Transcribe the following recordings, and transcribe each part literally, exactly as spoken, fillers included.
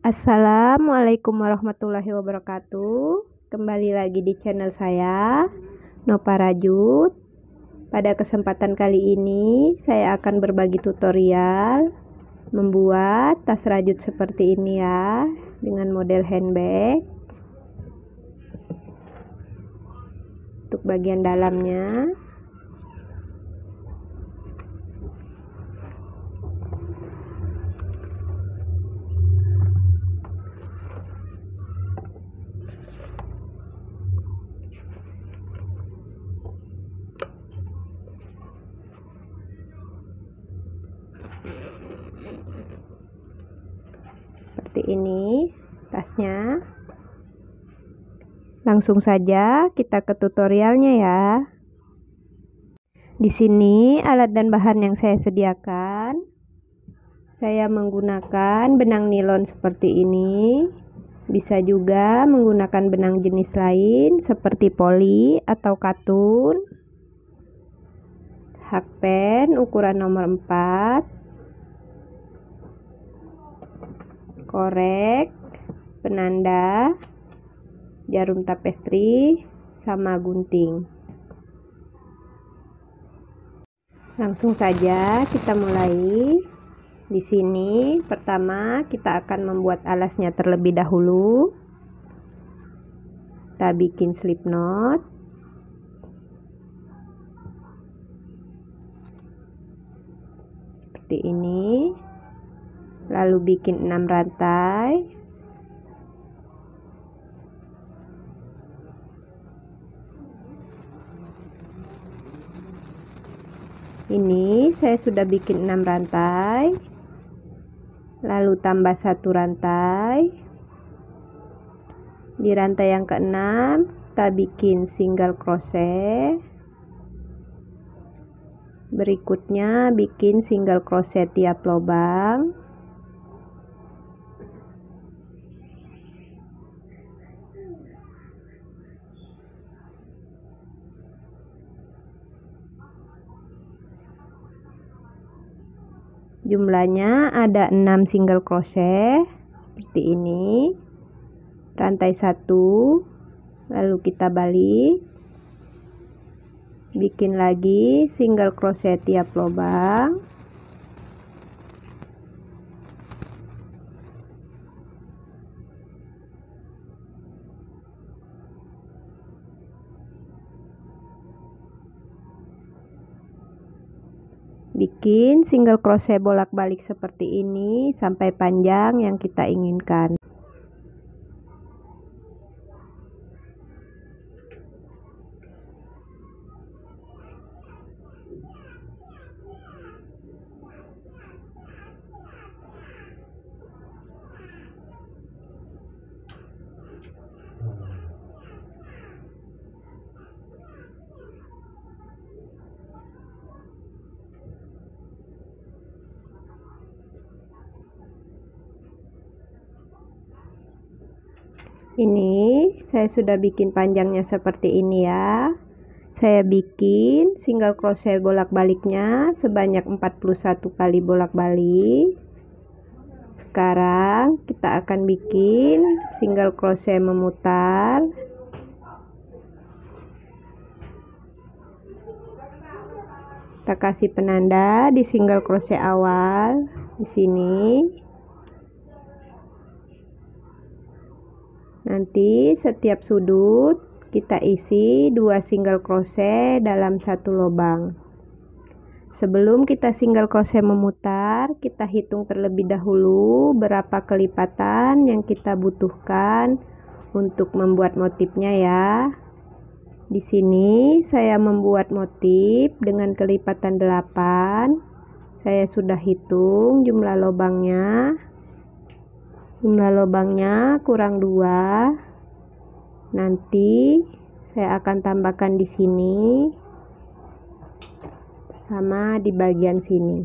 Assalamualaikum warahmatullahi wabarakatuh. Kembali lagi di channel saya, Nova Rajut. Pada kesempatan kali ini saya akan berbagi tutorial membuat tas rajut seperti ini ya, dengan model handbag. Untuk bagian dalamnya seperti ini tasnya. Langsung saja kita ke tutorialnya ya. Di sini alat dan bahan yang saya sediakan. Saya menggunakan benang nilon seperti ini. Bisa juga menggunakan benang jenis lain seperti poli atau katun. Hakpen ukuran nomor empat. Korek, penanda, jarum tapestri, sama gunting. Langsung saja kita mulai. Di sini pertama kita akan membuat alasnya terlebih dahulu. Kita bikin slip knot. Seperti ini. Lalu bikin enam rantai. Ini saya sudah bikin enam rantai. Lalu tambah satu rantai. Di rantai yang keenam kita bikin single crochet. Berikutnya bikin single crochet tiap lubang. Jumlahnya ada enam single crochet seperti ini. Rantai satu, lalu kita balik. Bikin lagi single crochet tiap lubang. Bikin single crochet bolak-balik seperti ini sampai panjang yang kita inginkan. Ini saya sudah bikin panjangnya seperti ini ya. Saya bikin single crochet bolak-baliknya sebanyak empat puluh satu kali bolak-balik. Sekarang kita akan bikin single crochet memutar. Kita kasih penanda di single crochet awal di sini. Nanti setiap sudut kita isi dua single crochet dalam satu lubang. Sebelum kita single crochet memutar, kita hitung terlebih dahulu berapa kelipatan yang kita butuhkan untuk membuat motifnya ya. Di sini saya membuat motif dengan kelipatan delapan. Saya sudah hitung jumlah lubangnya. Jumlah lubangnya kurang dua. Nanti saya akan tambahkan di sini sama di bagian sini.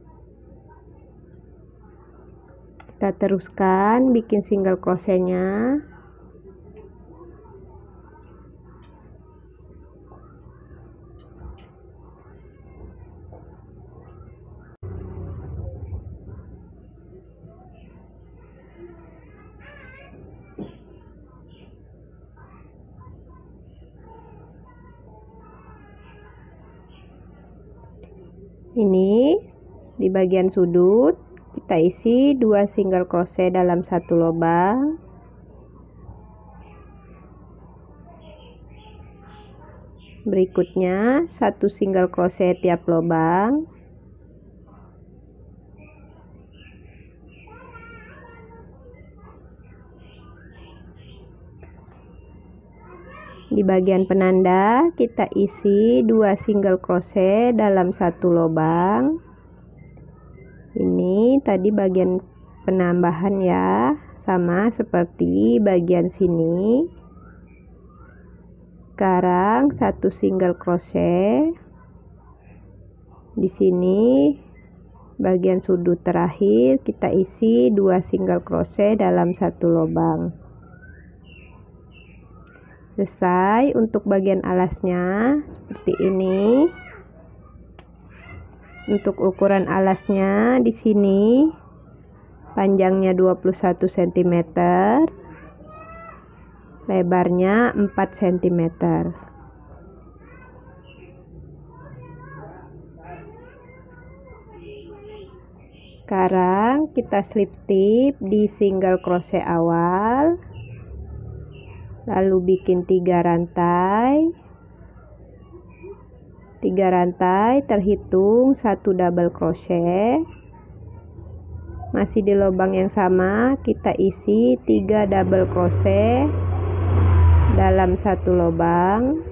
Kita teruskan bikin single crochetnya. Ini di bagian sudut kita isi dua single crochet dalam satu lubang. Berikutnya satu single crochet tiap lubang. Di bagian penanda kita isi dua single crochet dalam satu lubang. Ini tadi bagian penambahan ya, sama seperti bagian sini. Sekarang satu single crochet di sini bagian sudut terakhir kita isi dua single crochet dalam satu lubang. Selesai untuk bagian alasnya seperti ini. Untuk ukuran alasnya di sini panjangnya dua puluh satu sentimeter, lebarnya empat sentimeter. Sekarang kita slip tip di single crochet awal, lalu bikin tiga rantai. Tiga rantai terhitung satu double crochet. Masih di lubang yang sama kita isi tiga double crochet dalam satu lubang.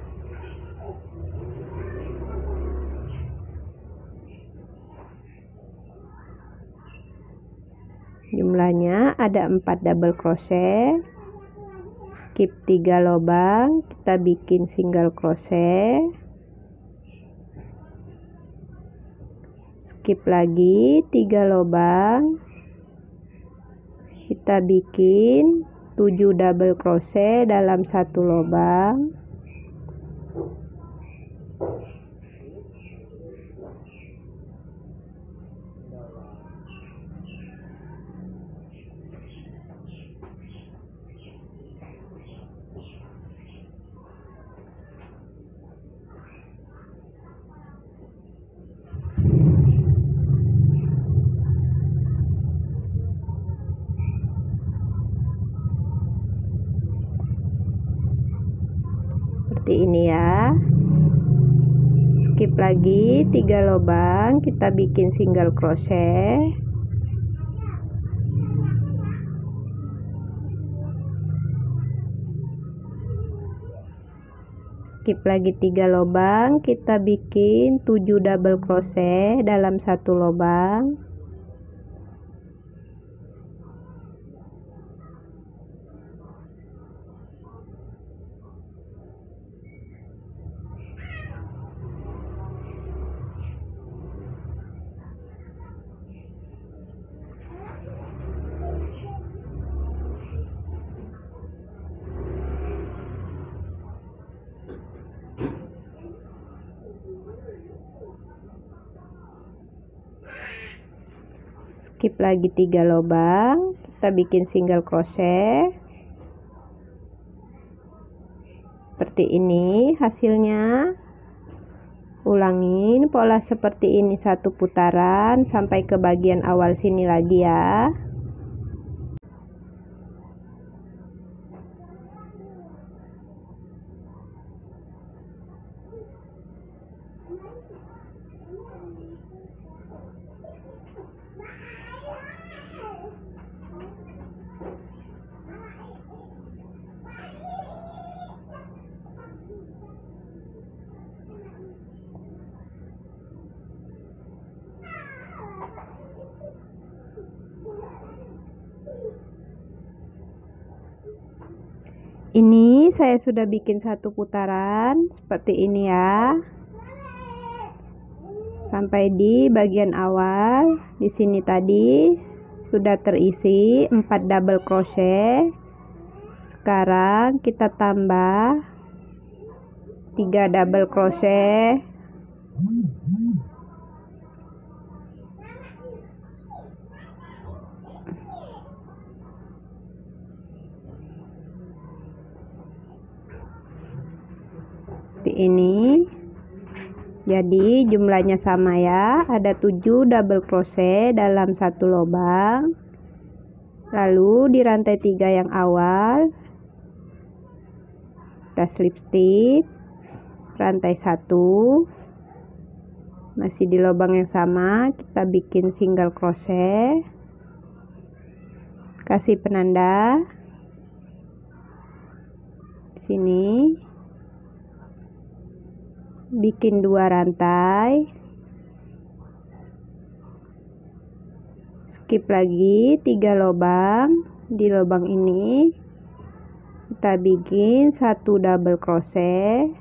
Jumlahnya ada empat double crochet. Skip tiga lubang, kita bikin single crochet. Skip lagi tiga lubang, kita bikin tujuh double crochet dalam satu lubang. Seperti ini ya. Skip lagi tiga lubang, kita bikin single crochet. Skip lagi tiga lubang, kita bikin tujuh double crochet dalam satu lubang. Skip lagi tiga lubang, kita bikin single crochet. Seperti ini hasilnya. Ulangin pola seperti ini satu putaran sampai ke bagian awal sini lagi ya. Ini saya sudah bikin satu putaran seperti ini ya. Sampai di bagian awal. Di sini tadi sudah terisi empat double crochet. Sekarang kita tambah tiga double crochet. Seperti ini. Jadi jumlahnya sama ya, ada tujuh double crochet dalam satu lubang. Lalu di rantai tiga yang awal kita slip stitch rantai satu, masih di lubang yang sama kita bikin single crochet, kasih penanda di sini, bikin dua rantai, skip lagi tiga lubang. Di lubang ini kita bikin satu double crochet,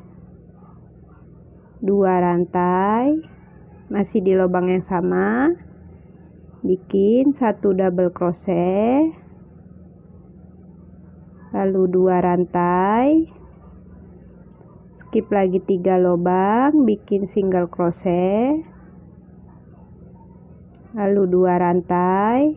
dua rantai, masih di lubang yang sama, bikin satu double crochet, lalu dua rantai, skip lagi tiga lubang, bikin single crochet, lalu dua rantai,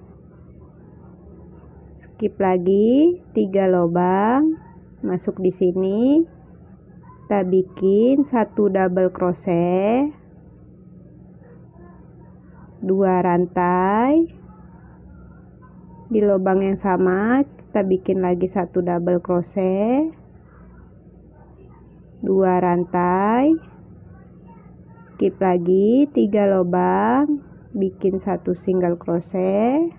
skip lagi tiga lubang, masuk di sini, kita bikin satu double crochet, dua rantai, di lubang yang sama kita bikin lagi satu double crochet, dua rantai, skip lagi tiga lubang, bikin satu single crochet,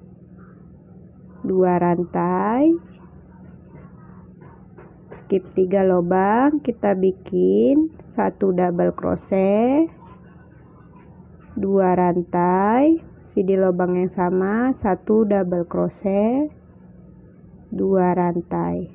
dua rantai, skip tiga lubang, kita bikin satu double crochet, dua rantai, di lubang yang sama, satu double crochet, dua rantai.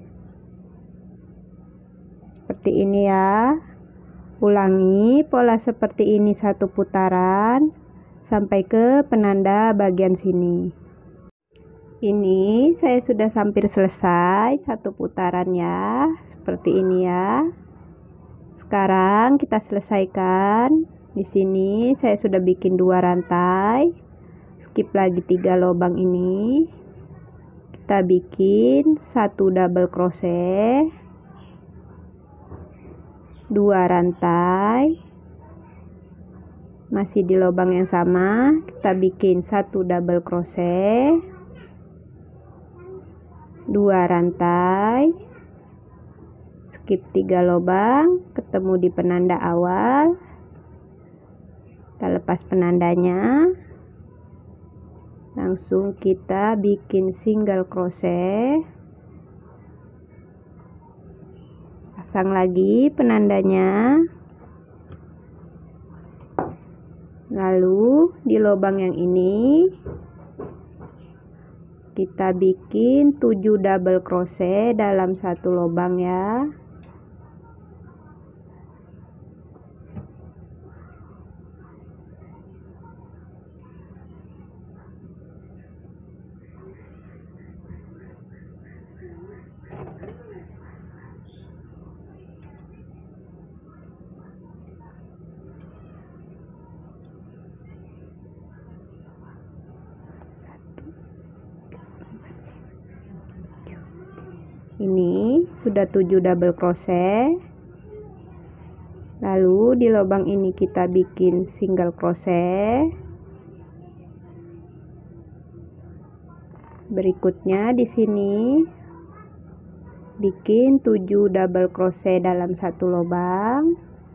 Seperti ini ya. Ulangi pola seperti ini satu putaran sampai ke penanda bagian sini. Ini saya sudah hampir selesai satu putaran ya, seperti ini ya. Sekarang kita selesaikan. Di sini saya sudah bikin dua rantai, skip lagi tiga lubang ini, kita bikin satu double crochet, dua rantai, masih di lubang yang sama kita bikin satu double crochet, dua rantai, skip tiga lubang, ketemu di penanda awal, kita lepas penandanya, langsung kita bikin single crochet, pasang lagi penandanya, lalu di lubang yang ini kita bikin tujuh double crochet dalam satu lubang ya. Ini sudah tujuh double crochet, lalu di lubang ini kita bikin single crochet, berikutnya di sini bikin tujuh double crochet dalam satu lubang,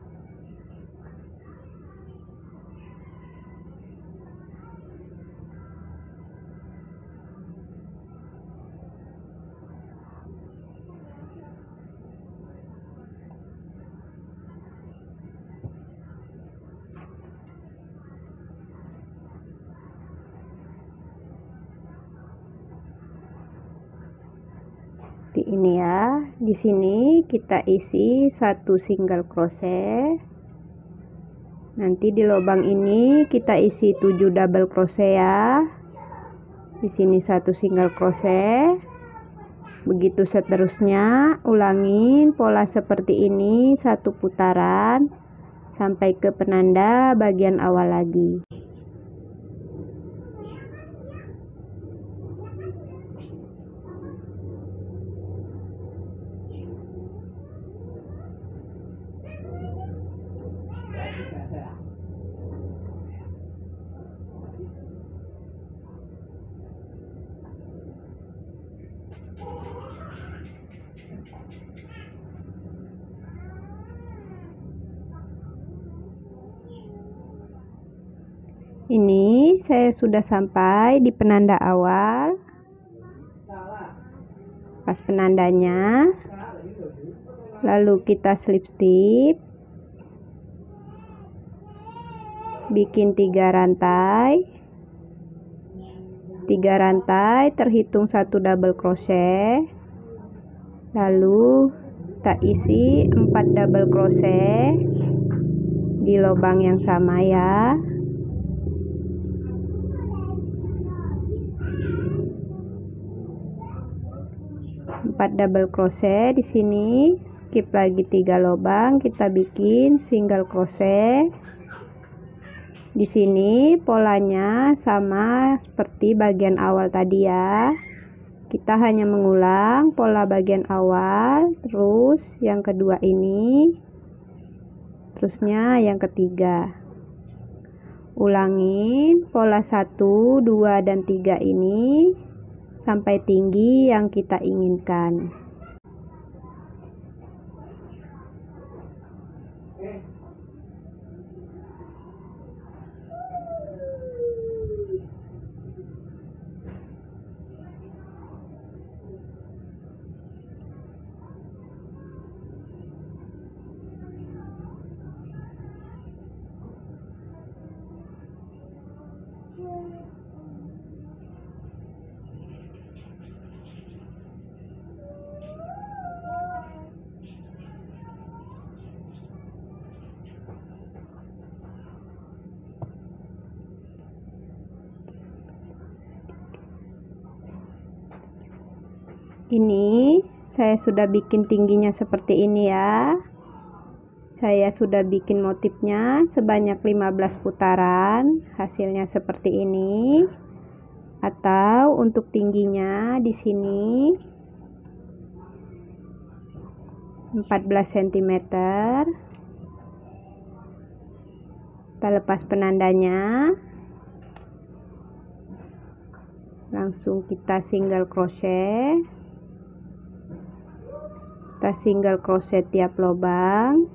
ini ya. Di sini kita isi satu single crochet, nanti di lubang ini kita isi tujuh double crochet ya. Di sini satu single crochet, begitu seterusnya. Ulangin pola seperti ini satu putaran sampai ke penanda bagian awal lagi. Ini saya sudah sampai di penanda awal. Pas penandanya, lalu kita slip stitch, bikin tiga rantai. Tiga rantai terhitung satu double crochet, lalu kita isi empat double crochet di lubang yang sama ya. Empat double crochet di sini, skip lagi tiga lubang, kita bikin single crochet. Di sini polanya sama seperti bagian awal tadi ya. Kita hanya mengulang pola bagian awal, terus yang kedua ini, terusnya yang ketiga. Ulangin pola satu, dua, dan tiga ini sampai tinggi yang kita inginkan. Ini saya sudah bikin tingginya seperti ini ya. Saya sudah bikin motifnya sebanyak lima belas putaran, hasilnya seperti ini. Atau untuk tingginya di sini empat belas sentimeter. Kita lepas penandanya. Langsung kita single crochet. Kita single crochet tiap lubang.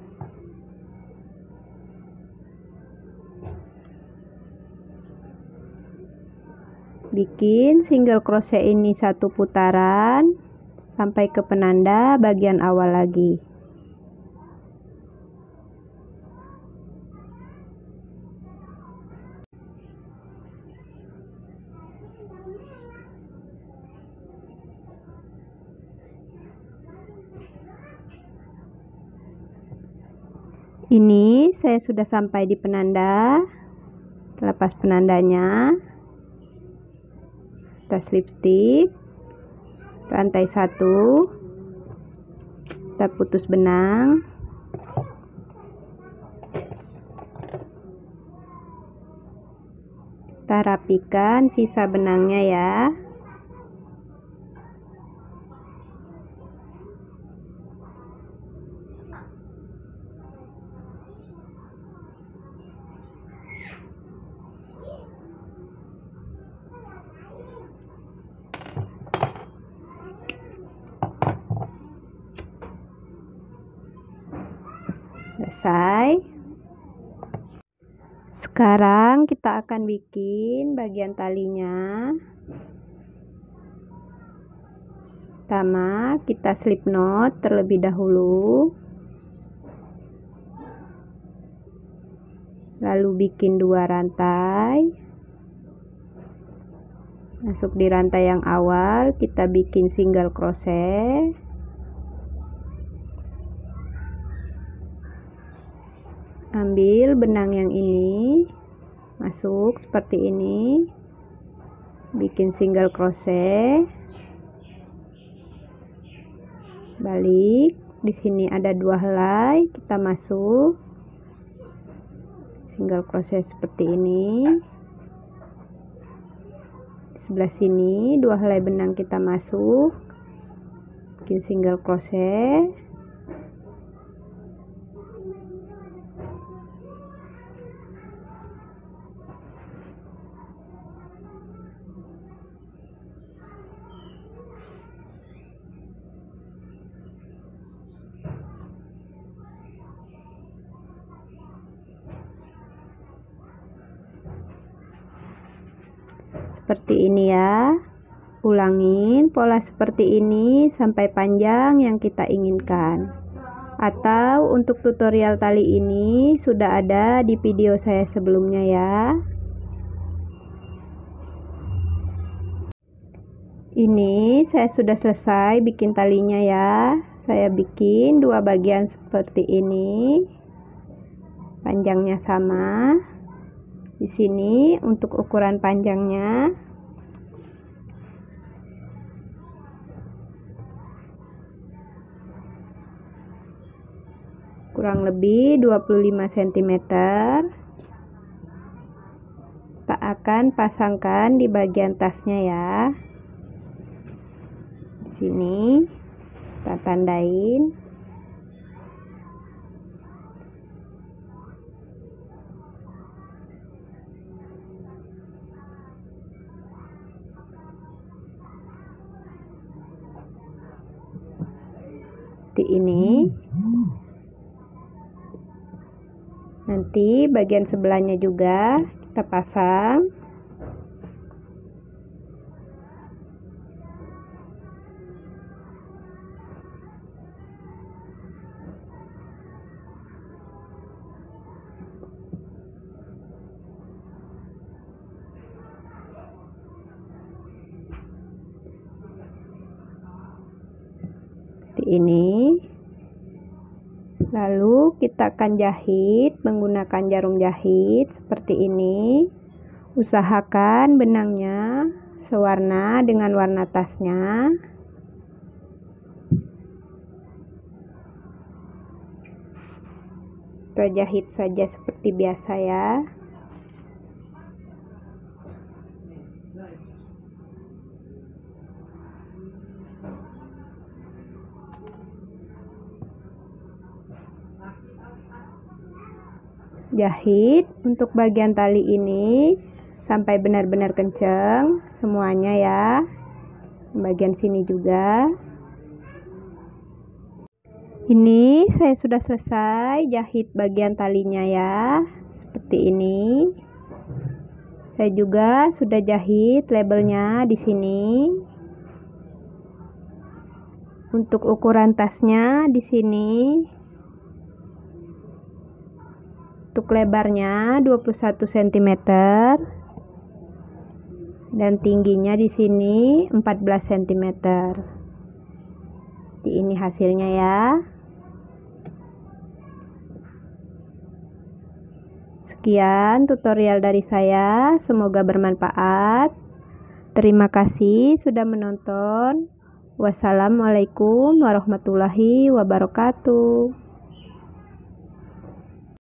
Bikin single crochet ini satu putaran sampai ke penanda bagian awal lagi. Ini saya sudah sampai di penanda. Lepas penandanya, kita slip stitch, rantai satu, kita putus benang, kita rapikan sisa benangnya ya. Selesai. Sekarang kita akan bikin bagian talinya. Pertama, kita slip knot terlebih dahulu. Lalu bikin dua rantai. Masuk di rantai yang awal, kita bikin single crochet. Ambil benang yang ini, masuk seperti ini, bikin single crochet, balik. Di sini ada dua helai, kita masuk single crochet seperti ini. Di sebelah sini dua helai benang kita masuk, bikin single crochet. seperti ini ya. Ulangin pola seperti ini sampai panjang yang kita inginkan. Atau untuk tutorial tali ini sudah ada di video saya sebelumnya ya. Ini saya sudah selesai bikin talinya ya. Saya bikin dua bagian seperti ini. Panjangnya sama. Di sini untuk ukuran panjangnya kurang lebih dua puluh lima sentimeter. Kita akan pasangkan di bagian tasnya ya. Di sini kita tandain. Seperti ini. Nanti bagian sebelahnya juga kita pasang. Seperti ini. Lalu kita akan jahit menggunakan jarum jahit seperti ini. Usahakan benangnya sewarna dengan warna tasnya. Kita jahit saja seperti biasa ya. Jahit untuk bagian tali ini sampai benar-benar kencang semuanya ya. Bagian sini juga. Ini saya sudah selesai jahit bagian talinya ya. Seperti ini. Saya juga sudah jahit labelnya di sini. Untuk ukuran tasnya di sini. Untuk lebarnya dua puluh satu sentimeter dan tingginya di sini empat belas sentimeter. Ini hasilnya ya. Sekian tutorial dari saya, semoga bermanfaat. Terima kasih sudah menonton. Wassalamualaikum warahmatullahi wabarakatuh.